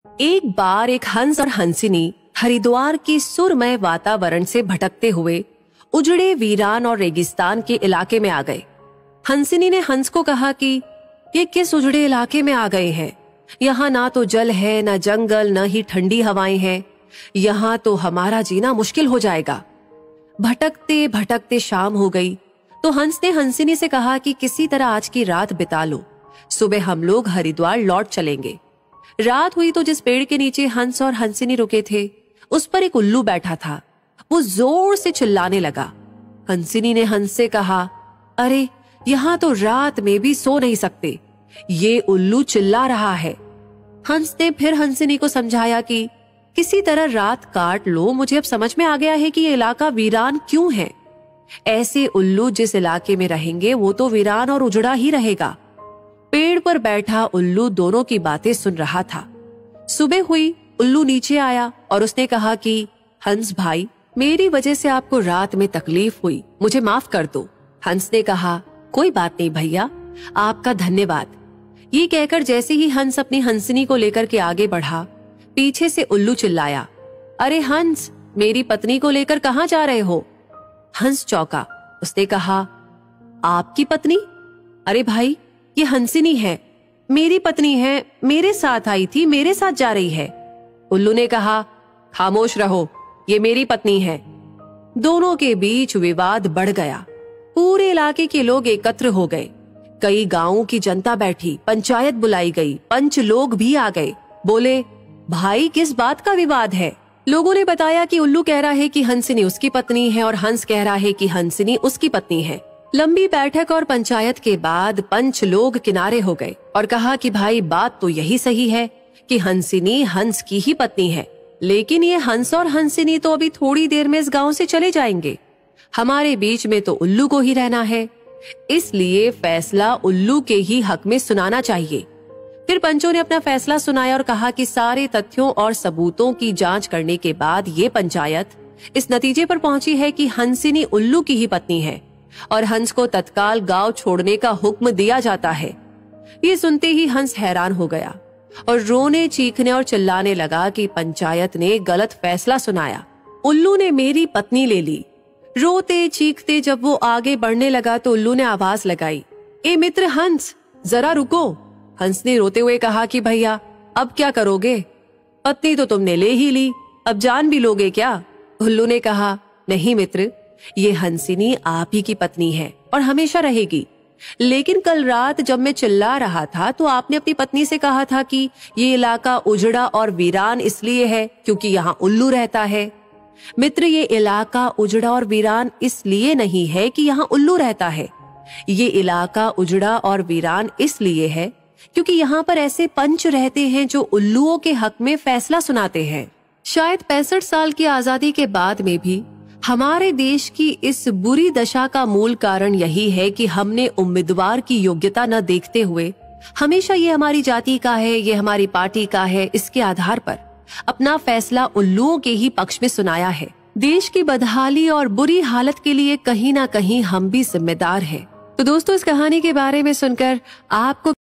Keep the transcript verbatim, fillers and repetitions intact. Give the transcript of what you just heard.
एक बार एक हंस और हंसिनी हरिद्वार के सुरमय वातावरण से भटकते हुए उजड़े वीरान और रेगिस्तान के इलाके में आ गए। हंसिनी ने हंस को कहा कि ये किस उजड़े इलाके में आ गए हैं? यहाँ ना तो जल है, न जंगल, न ही ठंडी हवाएं हैं। यहाँ तो हमारा जीना मुश्किल हो जाएगा। भटकते भटकते शाम हो गई तो हंस ने हंसिनी से कहा कि किसी तरह आज की रात बिता लो, सुबह हम लोग हरिद्वार लौट चलेंगे। रात हुई तो जिस पेड़ के नीचे हंस और हंसिनी रुके थे उस पर एक उल्लू बैठा था। वो जोर से चिल्लाने लगा। हंसिनी ने हंस से कहा, अरे यहाँ तो रात में भी सो नहीं सकते, ये उल्लू चिल्ला रहा है। हंस ने फिर हंसिनी को समझाया कि किसी तरह रात काट लो, मुझे अब समझ में आ गया है कि ये इलाका वीरान क्यों है। ऐसे उल्लू जिस इलाके में रहेंगे वो तो वीरान और उजड़ा ही रहेगा। पेड़ पर बैठा उल्लू दोनों की बातें सुन रहा था। सुबह हुई, उल्लू नीचे आया और उसने कहा कि हंस भाई, मेरी वजह से आपको रात में तकलीफ हुई, मुझे माफ कर दो। हंस ने कहा, कोई बात नहीं भैया, आपका धन्यवाद। ये कहकर जैसे ही हंस अपनी हंसिनी को लेकर के आगे बढ़ा, पीछे से उल्लू चिल्लाया, अरे हंस, मेरी पत्नी को लेकर कहाँ जा रहे हो? हंस चौंका। उसने कहा, आपकी पत्नी? अरे भाई, ये हंसिनी है, मेरी पत्नी है, मेरे साथ आई थी, मेरे साथ जा रही है। उल्लू ने कहा, खामोश रहो, ये मेरी पत्नी है। दोनों के बीच विवाद बढ़ गया। पूरे इलाके के लोग एकत्र हो गए। कई गांवों की जनता बैठी, पंचायत बुलाई गई, पंच लोग भी आ गए। बोले, भाई किस बात का विवाद है? लोगों ने बताया कि उल्लू कह रहा है कि हंसिनी उसकी पत्नी है और हंस कह रहा है कि हंसिनी उसकी पत्नी है। लंबी बैठक और पंचायत के बाद पंच लोग किनारे हो गए और कहा कि भाई बात तो यही सही है कि हंसिनी हंस की ही पत्नी है, लेकिन ये हंस और हंसिनी तो अभी थोड़ी देर में इस गांव से चले जाएंगे। हमारे बीच में तो उल्लू को ही रहना है, इसलिए फैसला उल्लू के ही हक में सुनाना चाहिए। फिर पंचों ने अपना फैसला सुनाया और कहा कि सारे तथ्यों और सबूतों की जांच करने के बाद ये पंचायत इस नतीजे पर पहुंची है कि हंसिनी उल्लू की ही पत्नी है और हंस को तत्काल गांव छोड़ने का हुक्म दिया जाता है। ये सुनते ही हंस हैरान हो गया और रोने, चीखने और चिल्लाने लगा कि पंचायत ने गलत फैसला सुनाया। उल्लू ने मेरी पत्नी ले ली। रोते चीखते जब वो आगे बढ़ने लगा तो उल्लू ने आवाज लगाई, ए मित्र हंस, जरा रुको। हंस ने रोते हुए कहा कि भैया अब क्या करोगे? पत्नी तो तुमने ले ही ली, अब जान भी लोगे क्या? उल्लू ने कहा, नहीं मित्र, ये हंसिनी आप ही की पत्नी है और हमेशा रहेगी। लेकिन कल रात जब मैं चिल्ला रहा था तो आपने अपनी पत्नी से कहा था कि ये इलाका उजड़ा और वीरान इसलिए है क्योंकि यहाँ उल्लू रहता है। मित्र, ये इलाका उजड़ा और वीरान इसलिए नहीं है कि यहाँ उल्लू रहता है। ये इलाका उजड़ा और वीरान इसलिए है क्योंकि यहाँ पर ऐसे पंच रहते हैं जो उल्लुओं के हक में फैसला सुनाते हैं। शायद पैंसठ साल की आजादी के बाद में भी हमारे देश की इस बुरी दशा का मूल कारण यही है कि हमने उम्मीदवार की योग्यता न देखते हुए हमेशा ये हमारी जाति का है, ये हमारी पार्टी का है, इसके आधार पर अपना फैसला उल्लुओं के ही पक्ष में सुनाया है। देश की बदहाली और बुरी हालत के लिए कहीं ना कहीं हम भी जिम्मेदार हैं। तो दोस्तों, इस कहानी के बारे में सुनकर आपको